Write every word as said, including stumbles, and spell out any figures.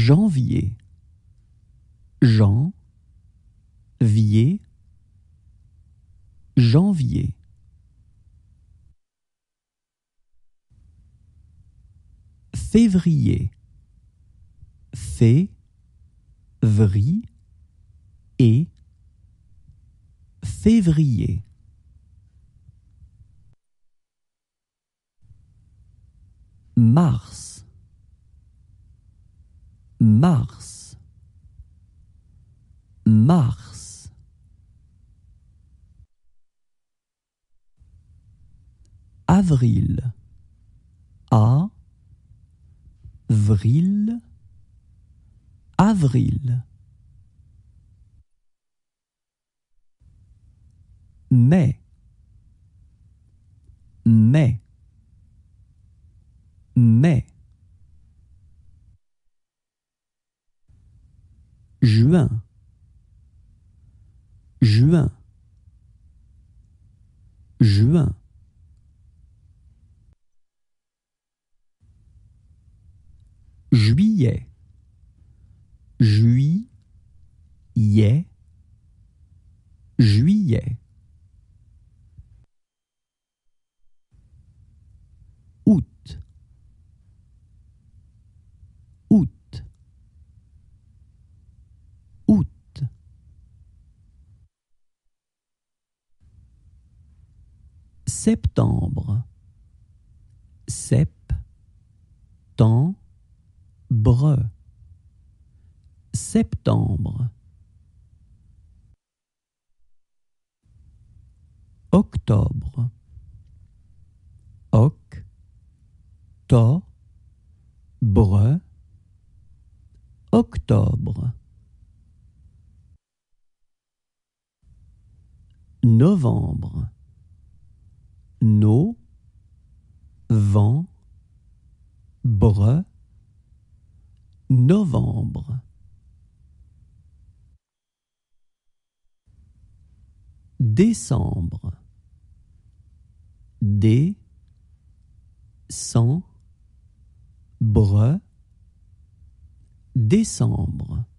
janvier, Jean, vier, janvier. Février, fé, vri, et, février. Mars, mars, mars. Avril, a, vril, avril. Mai, mai, mai. Juin, juin, juin. Juillet, juillet, juillet. Août, août, août. Septembre, sep, temps, bre, septembre. Octobre, oc, to, bre, octobre. Novembre, no, vent, bre, novembre. Décembre, dé, cent, bre, décembre.